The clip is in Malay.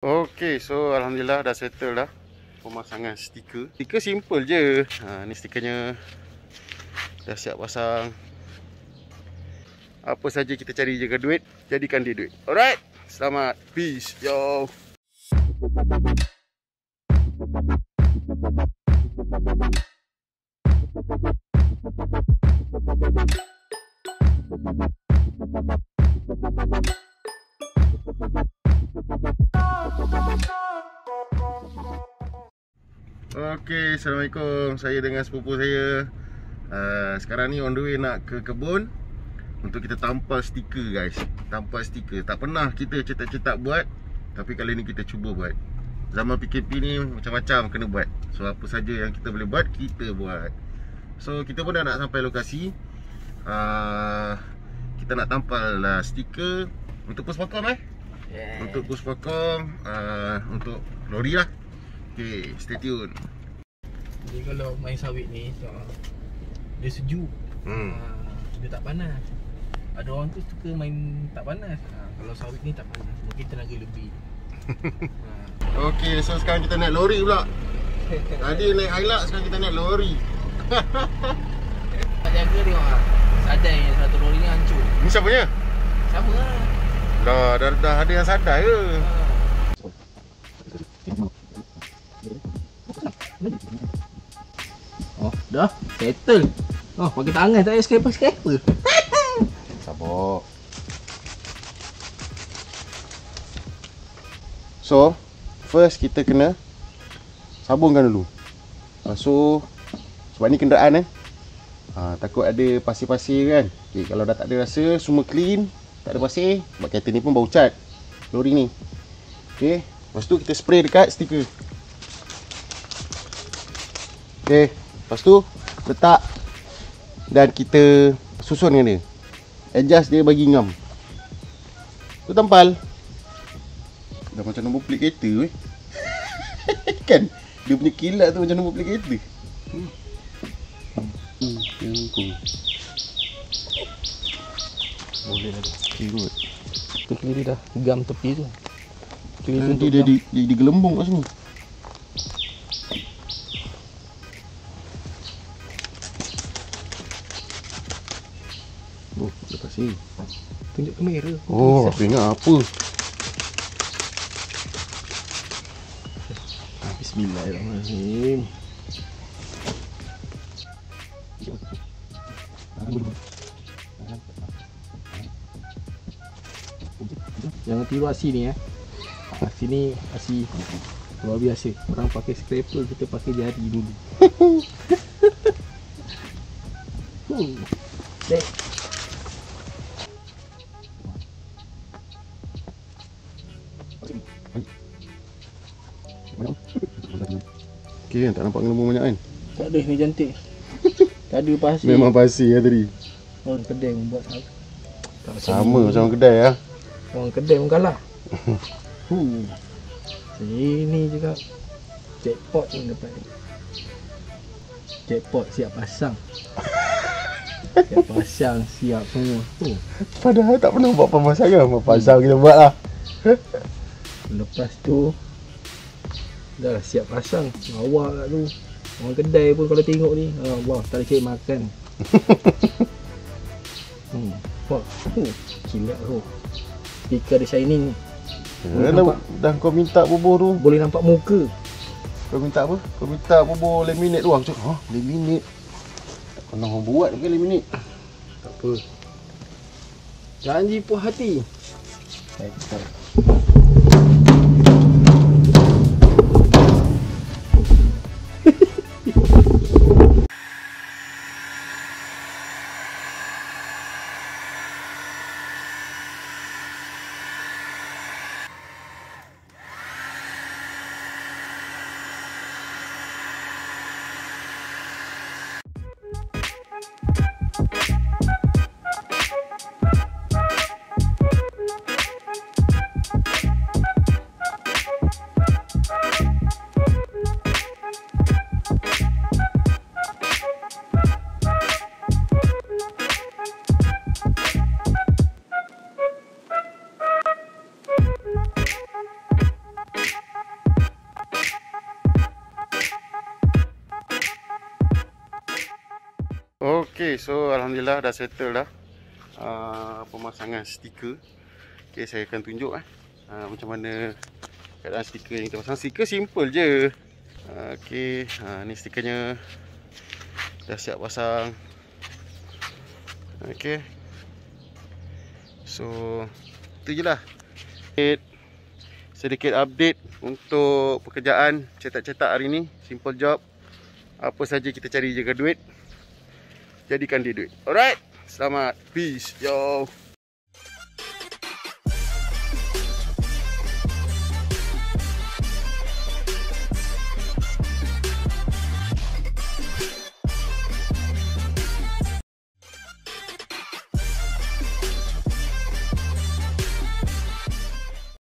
Okay, so alhamdulillah dah settle dah pemasangan stiker. Stiker simple je. Ni stikernya dah siap pasang. Apa saja kita cari jaga duit, jadikan dia duit. Alright, selamat. Peace, yo. Okay, Assalamualaikum. Saya dengan sepupu saya sekarang ni on the way nak ke kebun untuk kita tampal stiker, guys. Tampal stiker. Tak pernah kita cetak-cetak buat, tapi kali ni kita cuba buat. Zaman PKP ni macam-macam kena buat. So apa saja yang kita boleh buat, kita buat. So kita pun dah nak sampai lokasi. Kita nak tampal stiker untuk Puspakom untuk Puspakom, untuk lori lah. Okay, stay tune. Jadi kalau main sawit ni dia sejuk, dia tak panas. Ada orang tu suka main tak panas. Kalau sawit ni tak panas, mungkin tenaga lebih. Okay, so sekarang kita naik lori pula. Tadi naik Hilux, sekarang kita naik lori. Tak jaga tengok lah. Sadai yang satu lori ni hancur. Ni siapanya? Sama lah. Dah ada yang sadai ke? Oh, dah settle. Oh, pakai tangan tak payah scraper. Sabar. So, first kita kena sabunkan dulu. So, sebab ni kenderaan takut ada pasir-pasir kan. Okay, kalau dah tak ada rasa, semua clean, tak ada pasir. Sebab kereta ni pun bau cat, lori ni. Okay, lepas tu kita spray dekat stiker. Okay, lepas tu letak dan kita susun dengan dia. Adjust dia bagi ngam. Tu tampal. Dah macam nombor plate kereta kan? Dia punya kilat tu macam nombor plate kereta. Boleh lagi. Okay, good. Tu kiri dah gam tepi tu. Nanti dia digelembung kat sini. Oh, lepas ni. Tunjuk kamera. Oh, aku ingat apa. Bismillahirrahmanirrahim. Jangan tiru asi ni Asi ni asi luar biasa. Orang pakai scraper, kita pakai jari dulu. Dek. Okay, tak nampak gelembung banyak kan? Tak ada, ni cantik. Tak ada pasir. Memang pasir tadi. Orang kedai membuat Sama macam orang kedai Orang kedai pun kalah. Sini juga jackpot pun dapat ni. Jackpot siap pasang. Siap pasang, siap semua. Padahal tak pernah buat pemasangan. Pasang kita buat lah. Lepas tu dah siap pasang. Awak kat tu. Orang kedai pun kalau tengok ni, Allah, tak ada cari makan. Kilat tu. Speaker dia shining. Dah kau minta bubuh tu. Boleh nampak muka. Kau minta apa? Kau minta bubuh laminate tu. Aku cakap, laminate? Tak pernah orang buat ke laminate? Tak apa. Janji puas hati. Baik. Okay, so alhamdulillah dah settle dah pemasangan stiker. Okay, saya akan tunjuk macam mana keadaan stiker yang kita pasang. Stiker simple je. Okay, ni stikernya dah siap pasang. Okay, so itu je lah sedikit update untuk pekerjaan cetak-cetak hari ni. Simple job. Apa saja kita cari jaga duit, jadikan dia duit. Alright, selamat, peace, yo.